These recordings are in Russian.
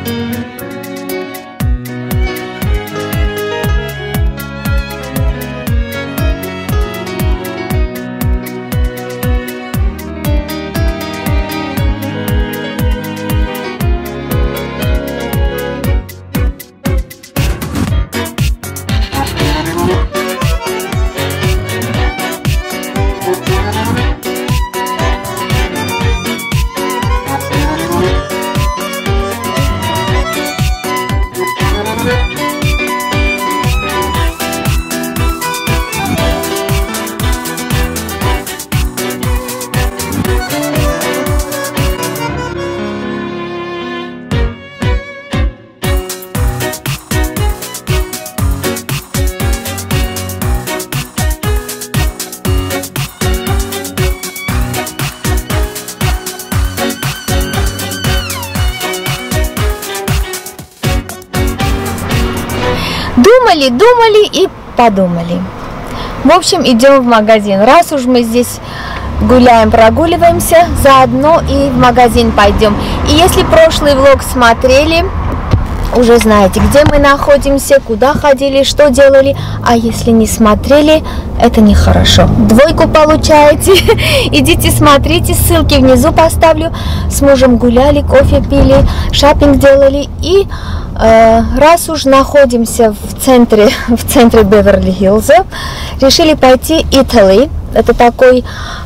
Думали и подумали. В общем, идем в магазин. Раз уж мы здесь гуляем, прогуливаемся, заодно и в магазин пойдем. И если прошлый влог смотрели, уже знаете, где мы находимся, куда ходили, что делали. А если не смотрели, это нехорошо. Двойку получаете. Идите смотрите, ссылки внизу поставлю. С мужем гуляли, кофе пили, шопинг делали. И раз уж находимся в центре Беверли-Хиллза, решили пойти Italy. Это такой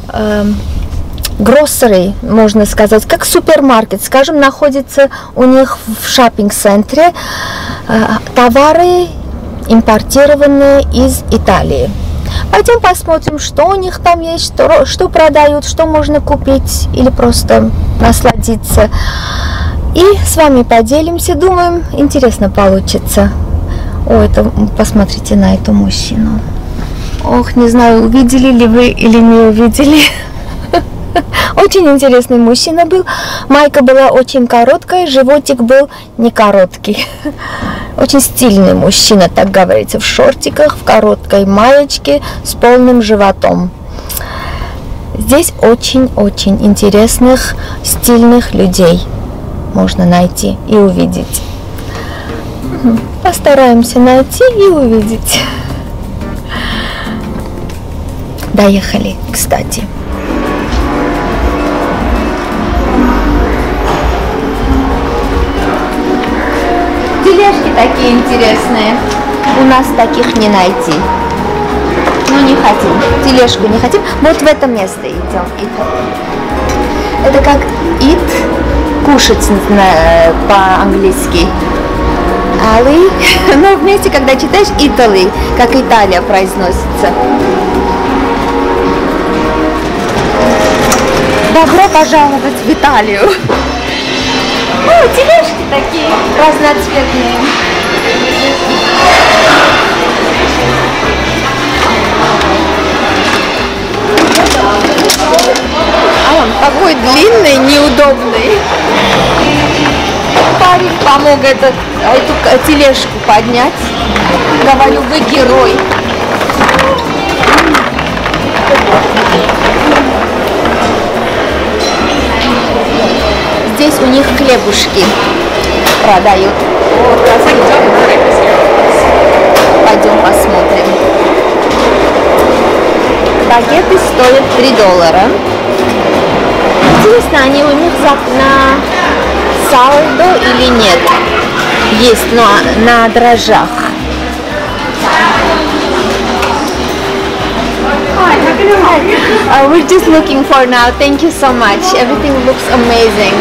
grocery, можно сказать, как супермаркет, скажем, находится у них в шоппинг-центре. Товары импортированные из Италии. Пойдем посмотрим, что у них там есть, что продают, что можно купить или просто насладиться. И с вами поделимся, думаем, интересно получится. О, это, посмотрите на эту мужчину. Ох, не знаю, увидели ли вы или не увидели. Очень интересный мужчина был. Майка была очень короткая, животик был не короткий. Очень стильный мужчина, так говорится, в шортиках, в короткой маечке с полным животом. Здесь очень-очень интересных, стильных людей можно найти и увидеть. Постараемся найти и увидеть. Доехали, кстати. Тележки такие интересные. У нас таких не найти. Ну, не хотим. Тележку не хотим. Вот в это место идем. Это как eat, кушать по-английски. Али. Но вместе, когда читаешь Italy, как Италия произносится. Добро пожаловать в Италию. О, тележки такие разноцветные. А он такой длинный, неудобный. Парень помог эту тележку поднять. Говорю, вы герой. Здесь у них хлебушки продают. Пойдем посмотрим. Багеты стоят $3. Интересно, они у них на салдо или нет? Есть, но на дрожжах. We're just looking for now. Thank you so much. Everything looks amazing.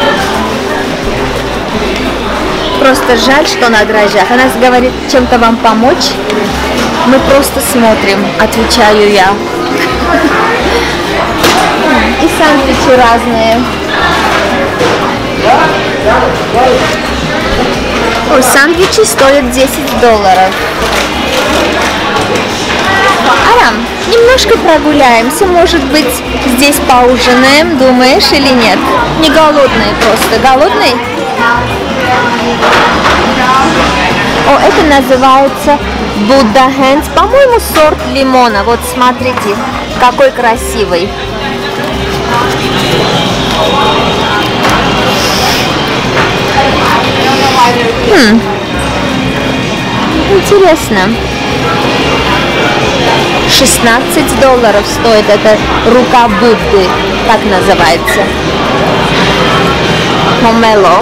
Просто жаль, что на дрожжах. Она говорит, чем-то вам помочь. Мы просто смотрим, отвечаю я. И сэндвичи разные. О, сэндвичи стоят $10. Арам, немножко прогуляемся, может быть, здесь поужинаем, думаешь, или нет? Не голодный просто. Голодный? О, это называется Buddha Hands. По-моему, сорт лимона. Вот смотрите, какой красивый. Интересно. $16 стоит эта рука Будды, так называется. Помело.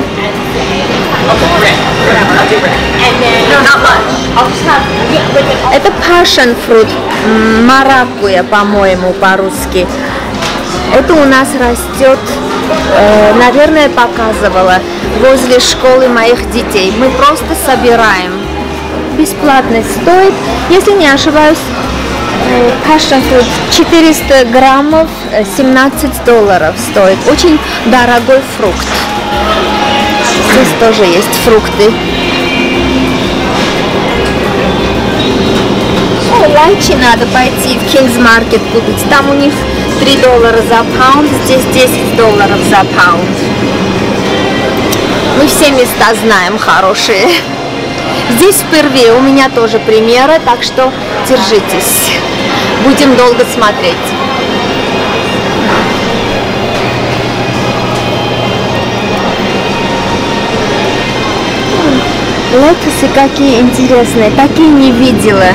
Это passion fruit, маракуя, по-моему, по-русски. Это у нас растет, наверное, показывала возле школы моих детей. Мы просто собираем. Бесплатно стоит, если не ошибаюсь, passion fruit 400 граммов $17 стоит. Очень дорогой фрукт. Здесь тоже есть фрукты. Ланчи надо пойти в King's Market купить. Там у них $3 за паунд, здесь $10 за паунд. Мы все места знаем хорошие. Здесь впервые у меня тоже примеры, так что держитесь. Будем долго смотреть. Лотосы какие интересные, такие не видела.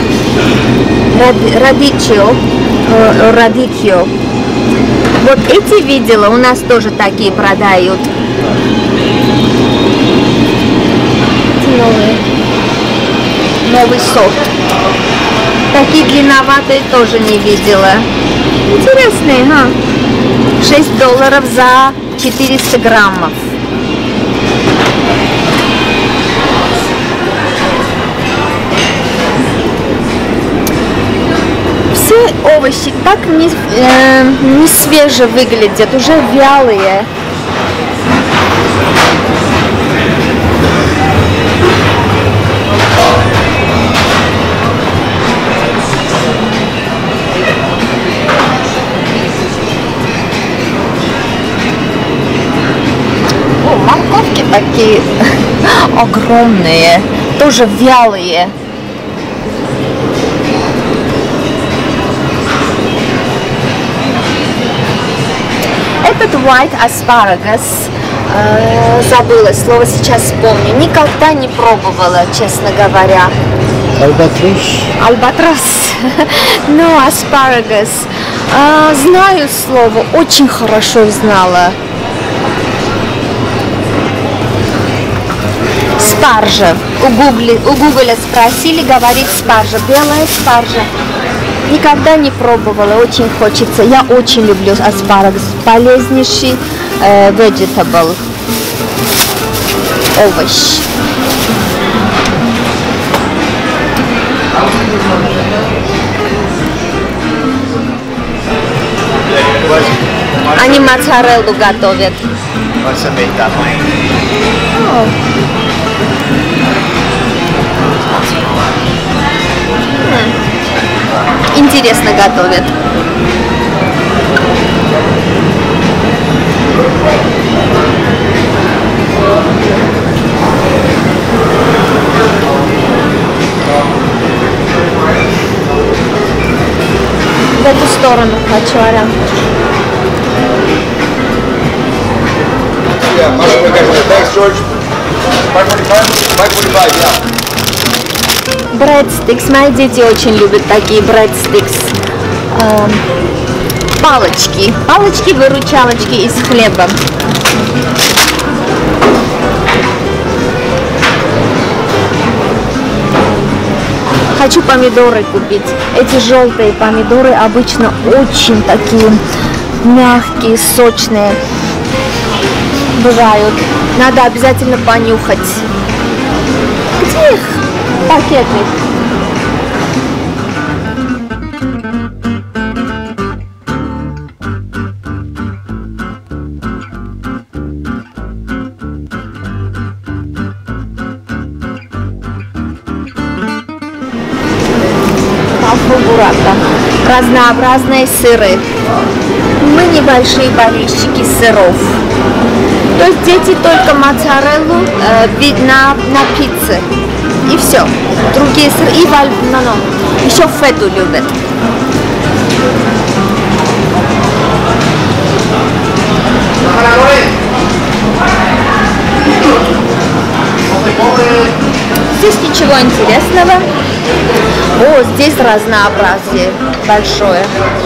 Радикио. Вот эти видела, у нас тоже такие продают. Новый сорт. Такие длинноватые тоже не видела. Интересные, ха? $6 за 400 граммов. Все овощи так не свеже выглядят, уже вялые. О, морковки такие огромные, тоже вялые. Этот white asparagus, забыла слово, сейчас вспомню, никогда не пробовала, честно говоря. Альбатрос. Альбатрос. Но asparagus. Знаю слово, очень хорошо знала. Спаржа. У Гугля спросили, говорит спаржа, белая спаржа. Никогда не пробовала, очень хочется. Я очень люблю аспарагус. Полезнейший vegetable. Овощ. Они моцареллу готовят. Интересно готовят. В эту сторону хочу, Арам. Брэдстикс. Мои дети очень любят такие брэдстикс. Палочки. Палочки-выручалочки из хлеба. Хочу помидоры купить. Эти желтые помидоры обычно очень такие мягкие, сочные бывают. Надо обязательно понюхать. Где их пакеты? Разнообразные сыры. Мы небольшие болельщики сыров. То есть дети только моцареллу на пицце. И все. Другие сыры. И еще фету любят. Ничего интересного. О, здесь разнообразие большое.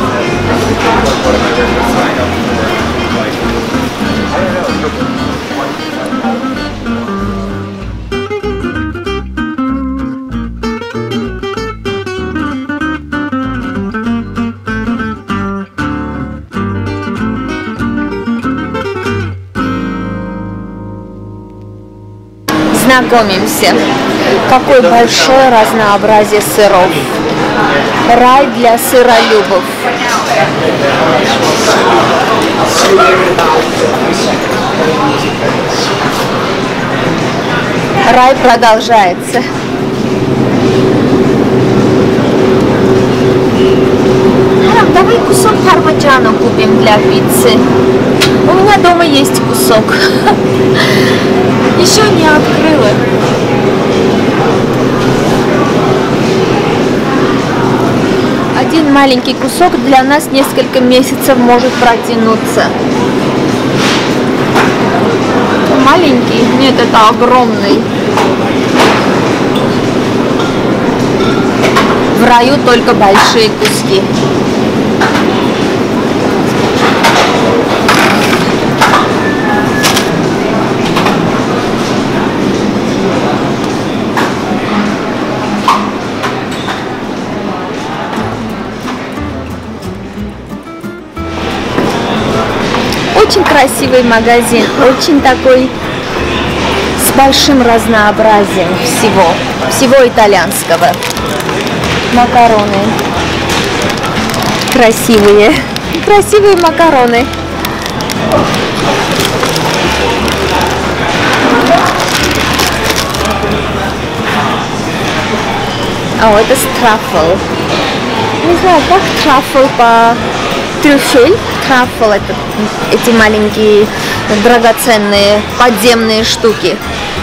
Знакомимся. Какое большое разнообразие сыров. Рай для сыролюбов. Рай продолжается. Давай кусок пармиджано купим для пиццы. У меня дома есть кусок. Еще не открыла. Один маленький кусок для нас несколько месяцев может протянуться. Маленький? Нет, это огромный. В раю только большие куски. Очень красивый магазин, очень такой с большим разнообразием всего итальянского. Макароны. Красивые макароны. О, это трюфель. Не знаю, как трюфель по... Трюфель. Трюфель — это эти маленькие драгоценные подземные штуки.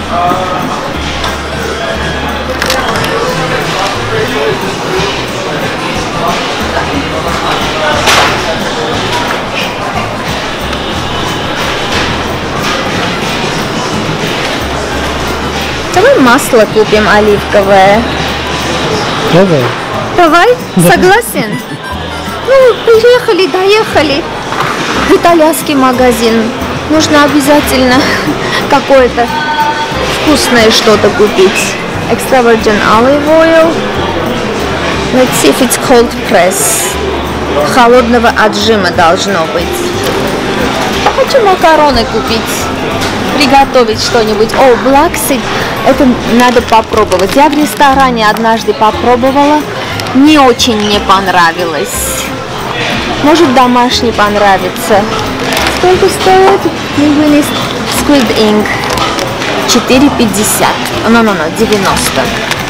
Давай масло купим оливковое. Давай. Давай? Согласен? Ну, доехали в итальянский магазин. Нужно обязательно какое-то вкусное что-то купить. Extra virgin olive oil. Let's see if it's cold press. Холодного отжима должно быть. Хочу макароны купить. Приготовить что-нибудь. О, black seed. Это надо попробовать. Я в ресторане однажды попробовала. Не очень мне понравилось. Может, домашний понравится. Сколько стоит? Linguini Squid Ink. 4,50. No, 90.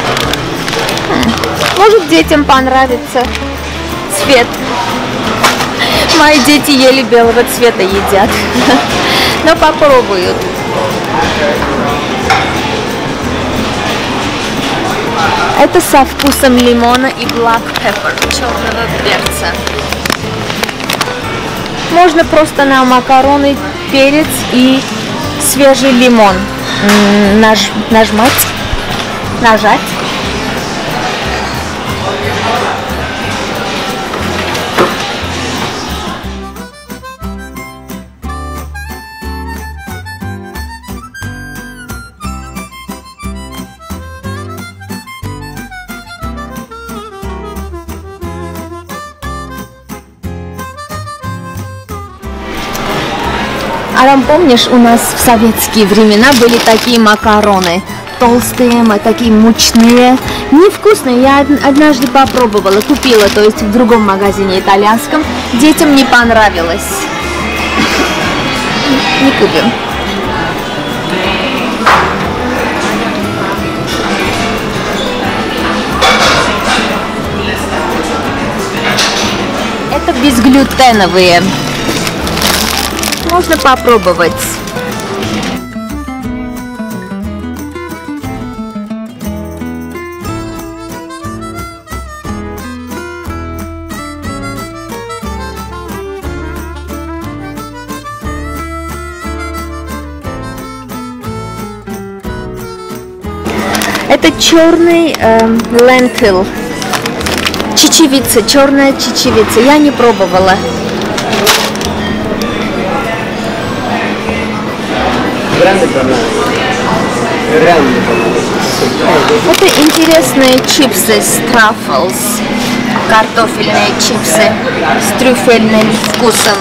Может, детям понравится цвет. Мои дети еле белого цвета едят. Но попробуют. Это со вкусом лимона и black pepper, черного перца. Можно просто на макароны, перец и свежий лимон нажать. Арам, помнишь, у нас в советские времена были такие макароны? Толстые, такие мучные, невкусные. Я однажды попробовала, купила, то есть в другом магазине итальянском. Детям не понравилось. Не купим. Это безглютеновые. Можно попробовать. Это черный лентил. Чечевица, черная чечевица. Я не пробовала. Это интересные чипсы с траффлс. Картофельные чипсы с трюфельным вкусом.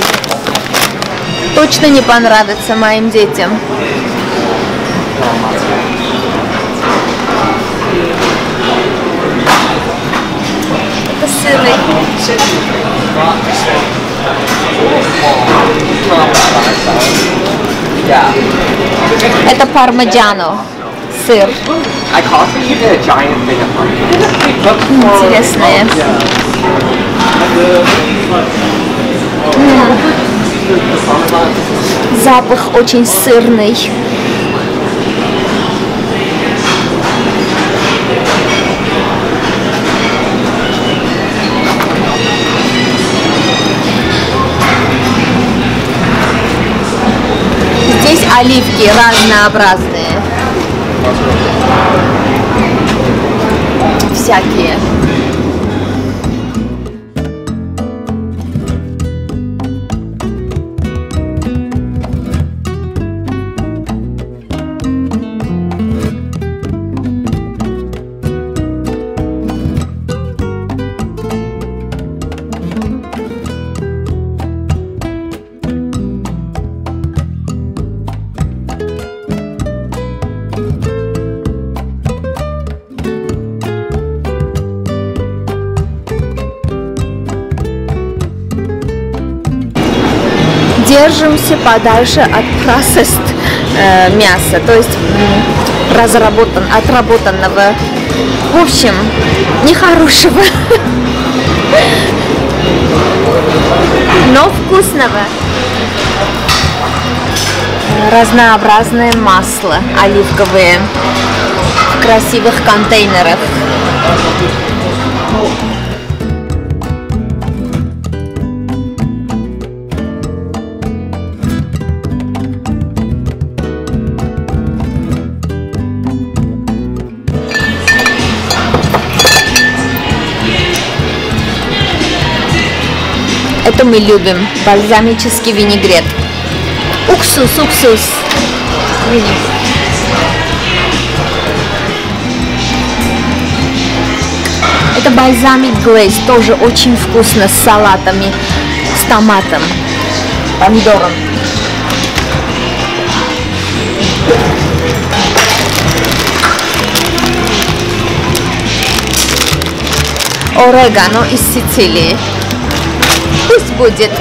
Точно не понравится моим детям. Это сырный. Это пармиджано. Сыр. Интересное. Запах очень сырный. Здесь оливки разнообразные. Всякие. Держимся подальше от processed мяса, то есть отработанного, в общем, нехорошего, но вкусного. Разнообразное масло оливковое в красивых контейнерах. Это мы любим. Бальзамический винегрет. Уксус. Это бальзамик глейз. Тоже очень вкусно с салатами, с томатом, помидором. Орегано из Сицилии. Пусть будет.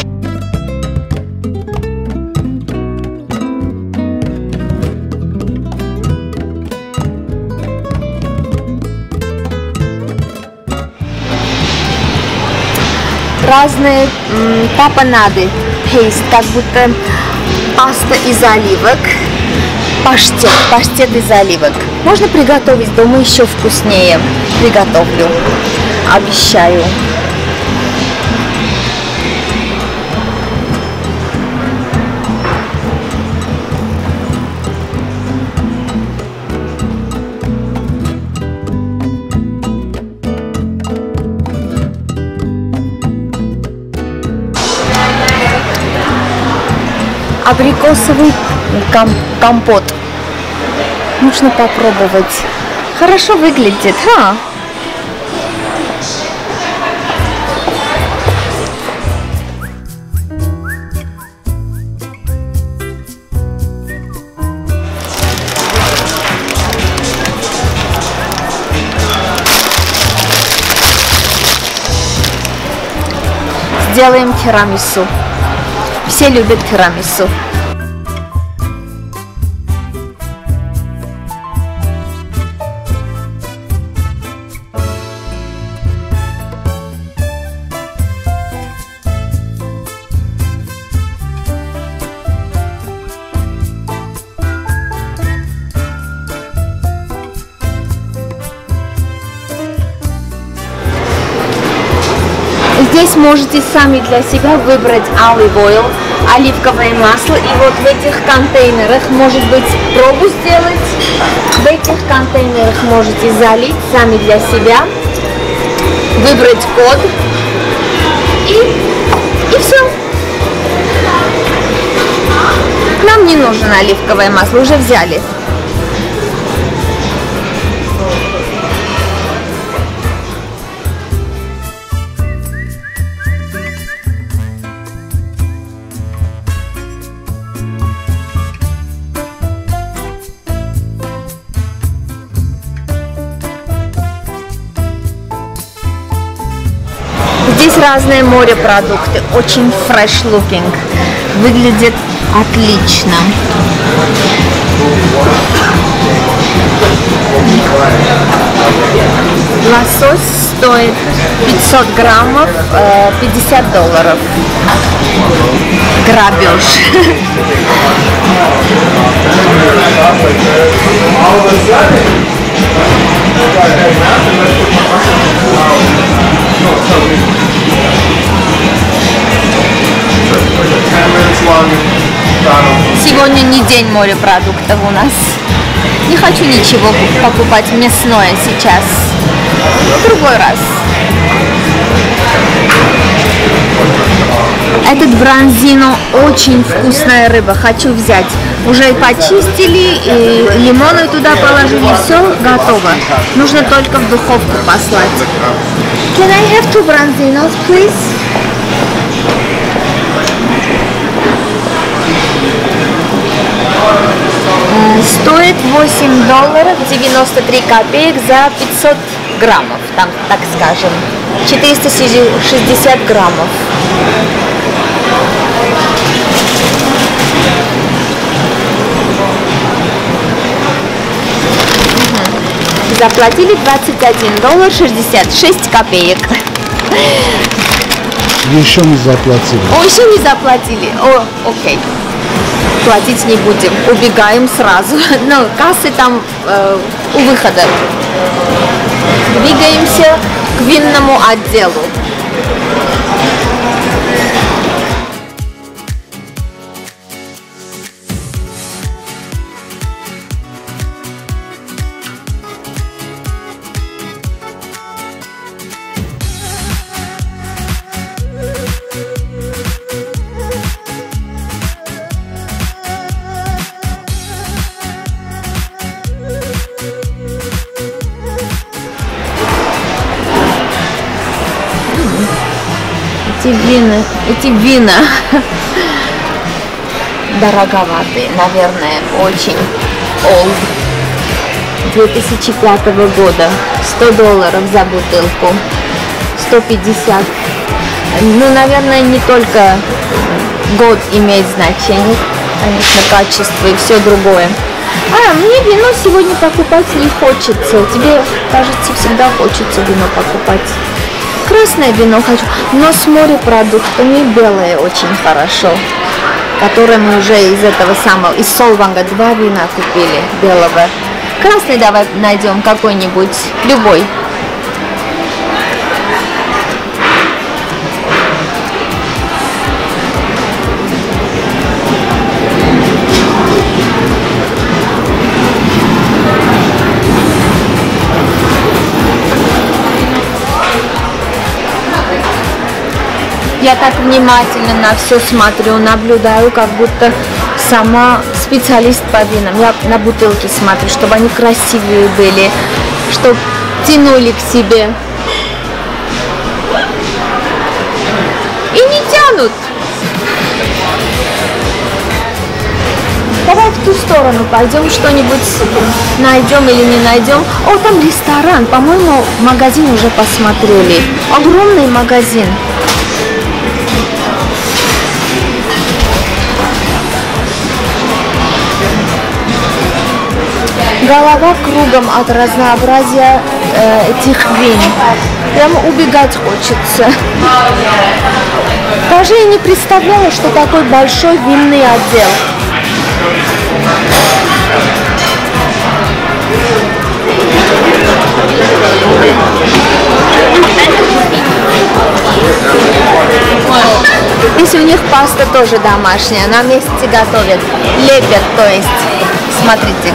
Разные папанады, пейст, как будто паста из оливок, паштет из оливок. Можно приготовить дома еще вкуснее. Приготовлю, обещаю. Абрикосовый компот. Нужно попробовать. Хорошо выглядит, ха? Сделаем тирамису. Все любят тирамису. Здесь можете сами для себя выбрать olive oil, оливковое масло. И вот в этих контейнерах, может быть, пробу сделать. В этих контейнерах можете залить сами для себя, выбрать код и все. Нам не нужно оливковое масло, уже взяли. Здесь разные морепродукты, очень fresh looking, выглядит отлично. Лосось стоит 500 граммов, $50. Грабеж. Сегодня не день морепродуктов у нас. Не хочу ничего покупать мясное сейчас. В другой раз. Этот бронзино очень вкусная рыба. Хочу взять. Уже почистили, и лимоны туда положили. Все готово. Нужно только в духовку послать. Can I have 2 bronzinos, please? Стоит $8.93 за 500 граммов, там, так скажем, 460 граммов. Заплатили $21.66. Еще не заплатили. О, еще не заплатили. О, окей. Платить не будем, убегаем сразу. Но кассы там у выхода. Двигаемся к винному отделу. Эти вина дороговатые, наверное, очень old. 2005 года. $100 за бутылку. 150. Ну, наверное, не только год имеет значение, конечно, качество и все другое. Мне вино сегодня покупать не хочется. Тебе, кажется, всегда хочется вино покупать. Красное вино хочу, но с морепродуктами белое очень хорошо, которое мы уже из этого самого, из Солванга 2 вина купили белого. Красный давай найдем какой-нибудь, любой. Я так внимательно на все смотрю, наблюдаю, как будто сама специалист по винам. Я на бутылки смотрю, чтобы они красивые были, чтобы тянули к себе. И не тянут. Давай в ту сторону пойдем, что-нибудь найдем или не найдем. О, там ресторан. По-моему, магазин уже посмотрели. Огромный магазин. Голова кругом от разнообразия этих вин. Прямо убегать хочется. Даже я не представляла, что такой большой винный отдел. Здесь у них паста тоже домашняя, на месте готовят, лепят, то есть, смотрите.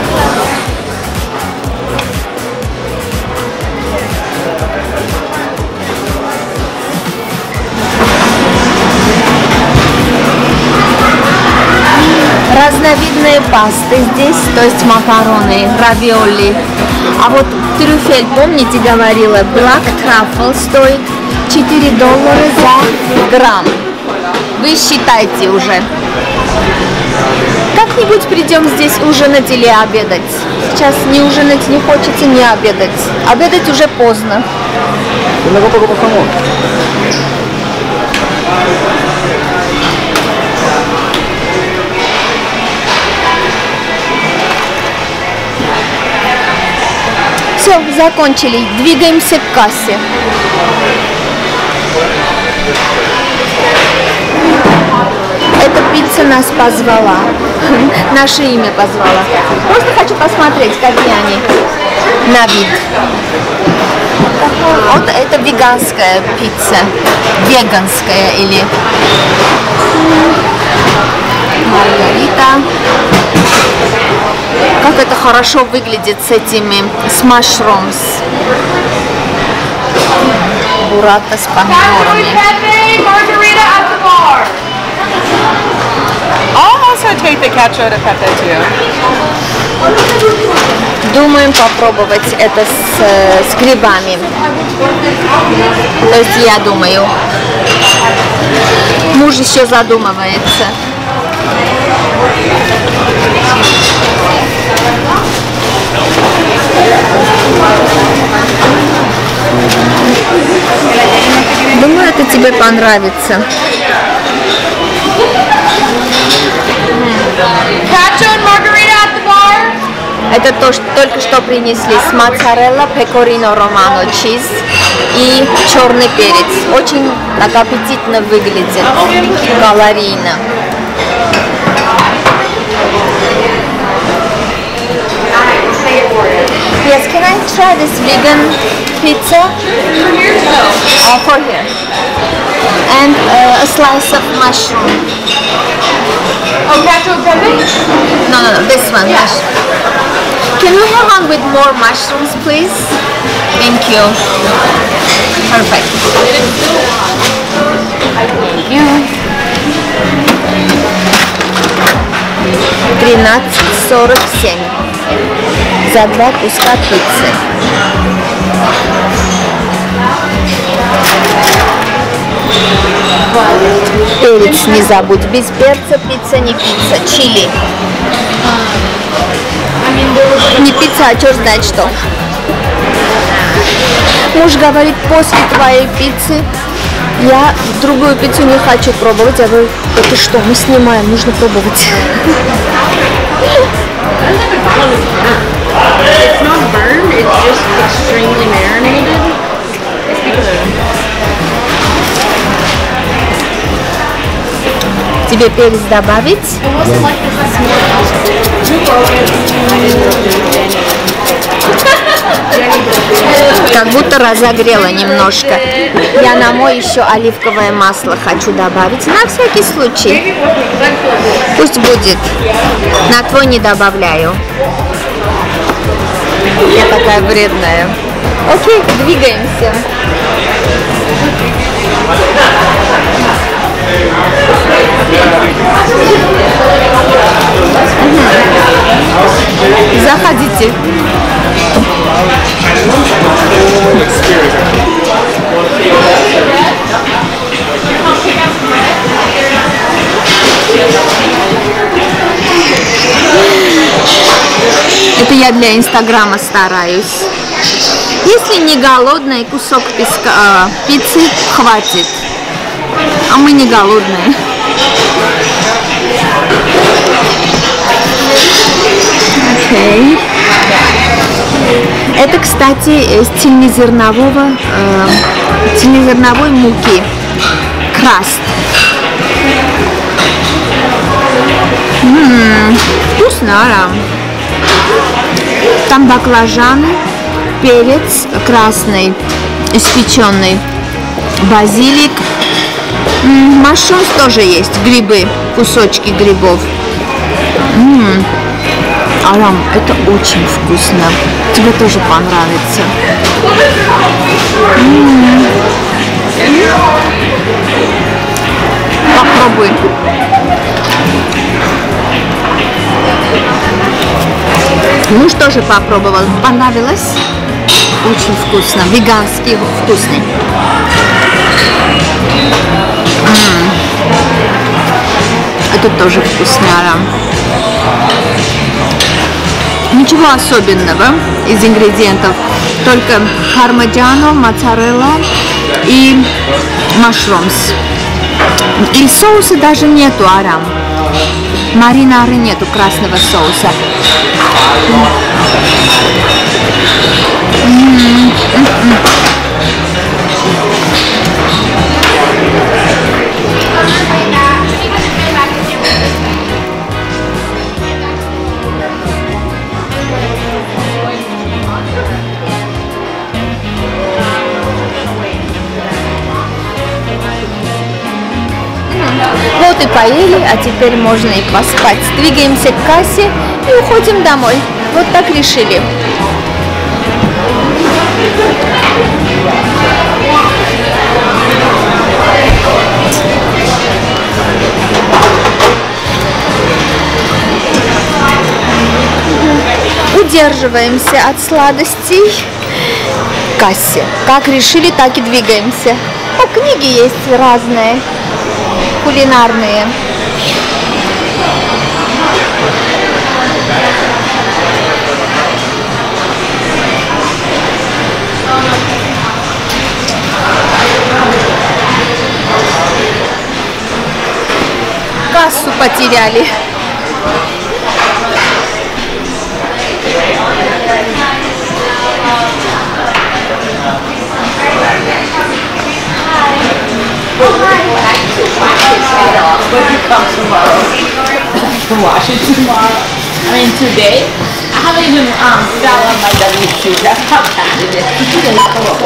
Разновидные пасты здесь, то есть макароны, равиоли. А вот трюфель, помните, говорила, Black Truffle стоит $4 за грамм. Вы считайте уже. Как-нибудь придем здесь ужинать или обедать. Сейчас ни ужинать не хочется, ни обедать. Обедать уже поздно. Все, закончили. Двигаемся к кассе. Эта пицца нас позвала. Наше имя позвала. Просто хочу посмотреть, какие они на вид. Вот это веганская пицца. Веганская или маргарита. Как это хорошо выглядит с этими, с mushrooms. Бурата с помидорами. I'll also take the cacio e pepe too. Думаем попробовать это с грибами. То есть я думаю. Муж еще задумывается. Думаю, это тебе понравится. Это то, что только что принесли с моцарелла, пекорино романо, чиз и черный перец. Очень так аппетитно выглядит, калорийно. Yes, can I try this vegan pizza? For here. And a slice of mushroom. Oh, cacio e pepe? No, this one. Can we have one with more mushrooms, please? Thank you. Perfect. Thank you. 13.47 за 2 куска пиццы. Перец не забудь. Без перца пицца не пицца. Чили. Не пицца, а черт знает что. Муж говорит, после твоей пиццы я другую пиццу не хочу пробовать. Я говорю, это что, мы снимаем, нужно пробовать. It's not burned, it's just extremely marinated. Тебе перец добавить? Как будто разогрела немножко. Я на мой еще оливковое масло хочу добавить. На всякий случай. Пусть будет. На твой не добавляю. Я такая вредная. Окей, двигаемся. Заходите. Это я для Инстаграма стараюсь. Если не голодная, кусок пиццы хватит. А мы не голодные. Окей. Это, кстати, из цельнозерновой муки. Краст. Вкусно, да. Там баклажаны, перец красный, испеченный, базилик, Машрумс тоже есть, грибы, кусочки грибов. Арам, это очень вкусно. Тебе тоже понравится. Попробуй. Муж тоже попробовал. Понравилось? Очень вкусно. Веганский, вкусный. Это тоже вкусный арам. Ничего особенного из ингредиентов. Только пармиджано, моцарелла и машрумс. И соуса даже нету, арам. Маринары нету, красного соуса. Вот и поели, а теперь можно и поспать. Двигаемся к кассе и уходим домой. Вот так решили. Удерживаемся от сладостей к кассе. Как решили, так и двигаемся. А книги есть разные, кулинарные. Кассу потеряли. Wash it tomorrow. I mean today. I haven't even fell on my W2. That's how bad it is.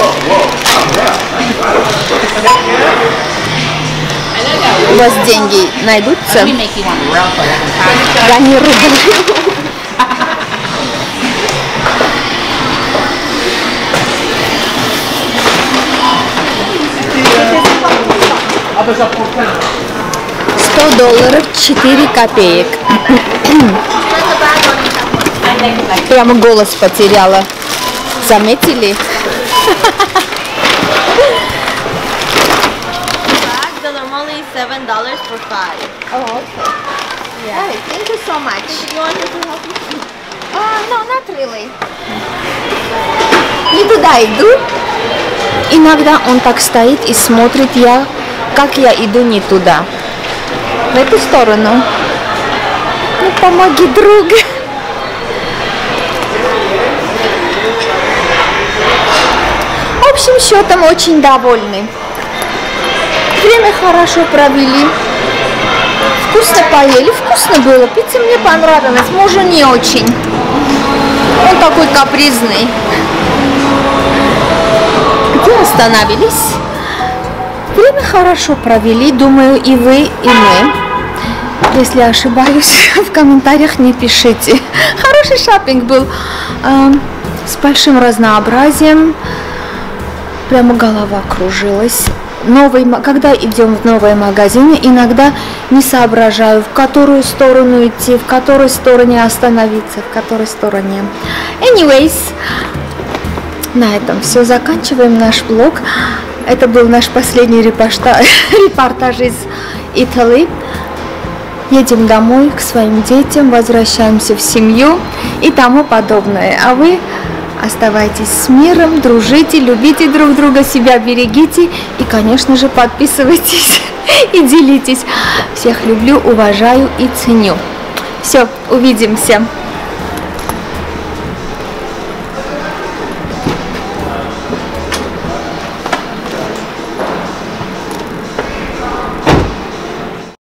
У вас деньги найдутся? Let me make you one real quick. Я не рублю. $100, 4 копеек. Прямо голос потеряла. Заметили? They're only $7 for 5. Oh, okay. Yeah. Hey, thank you so much. You want me to help you? No, not really. Не туда иду. Иногда он так стоит и смотрит, как я иду не туда. В эту сторону. Ну, помоги, друг. В общем, счетом очень довольны. Время хорошо провели. Вкусно поели, вкусно было. Пицца мне понравилась, мужу не очень. Он такой капризный. Где остановились? Время хорошо провели, думаю, и вы, и мы. Если ошибаюсь, в комментариях не пишите. Хороший шопинг был, с большим разнообразием. Прямо голова кружилась. Когда идем в новые магазины, иногда не соображаю, в которую сторону идти, в которой стороне остановиться, в которой стороне. Anyways, на этом все. Заканчиваем наш влог. Это был наш последний репортаж из Италии. Едем домой к своим детям, возвращаемся в семью и тому подобное. А вы оставайтесь с миром, дружите, любите друг друга, себя берегите и, конечно же, подписывайтесь и делитесь. Всех люблю, уважаю и ценю. Все, увидимся.